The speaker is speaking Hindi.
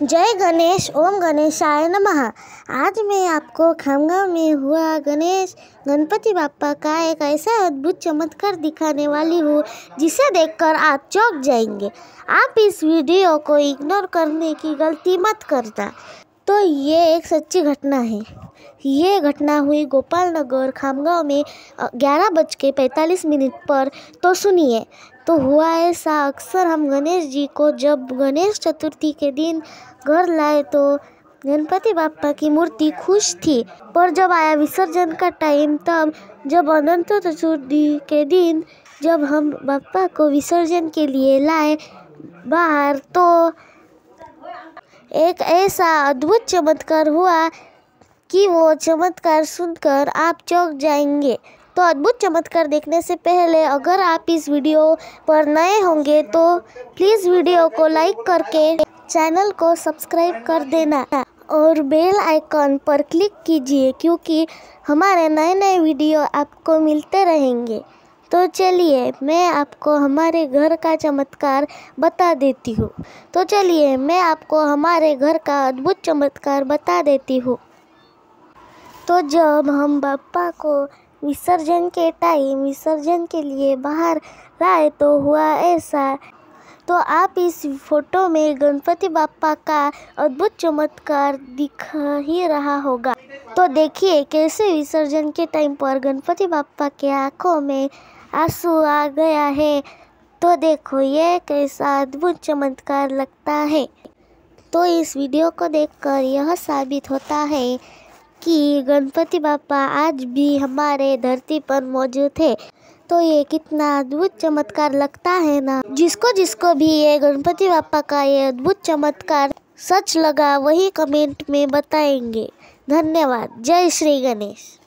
जय गणेश। ओम गणेशाय नमः। आज मैं आपको खामगांव में हुआ गणपति बाप्पा का एक ऐसा अद्भुत चमत्कार दिखाने वाली हूँ जिसे देखकर आप चौंक जाएंगे। आप इस वीडियो को इग्नोर करने की गलती मत करना। तो ये एक सच्ची घटना है। ये घटना हुई गोपाल नगर खामगांव में 11:45 पर। तो सुनिए। तो हुआ ऐसा, अक्सर हम गणेश जी को जब गणेश चतुर्थी के दिन घर लाए तो गणपति बाप्पा की मूर्ति खुश थी, पर जब आया विसर्जन का टाइम, तब जब अनंत चतुर्थी के दिन जब हम बाप्पा को विसर्जन के लिए लाए बाहर, तो एक ऐसा अद्भुत चमत्कार हुआ कि वो चमत्कार सुनकर आप चौंक जाएंगे। तो अद्भुत चमत्कार देखने से पहले अगर आप इस वीडियो पर नए होंगे तो प्लीज़ वीडियो को लाइक करके चैनल को सब्सक्राइब कर देना और बेल आइकॉन पर क्लिक कीजिए, क्योंकि हमारे नए नए वीडियो आपको मिलते रहेंगे। तो चलिए मैं आपको हमारे घर का चमत्कार बता देती हूँ। अद्भुत चमत्कार बता देती हूँ। तो जब हम बाप्पा को विसर्जन के लिए बाहर लाए तो हुआ ऐसा। तो आप इस फोटो में गणपति बाप्पा का अद्भुत चमत्कार दिख ही रहा होगा। तो देखिए कैसे विसर्जन के टाइम पर गणपति बाप्पा के आंखों में आंसू आ गया है। तो देखो ये कैसा अद्भुत चमत्कार लगता है। तो इस वीडियो को देखकर यह साबित होता है कि गणपति बाप्पा आज भी हमारे धरती पर मौजूद है। तो ये कितना अद्भुत चमत्कार लगता है ना। जिसको भी ये गणपति बाप्पा का ये अद्भुत चमत्कार सच लगा वही कमेंट में बताएंगे। धन्यवाद। जय श्री गणेश।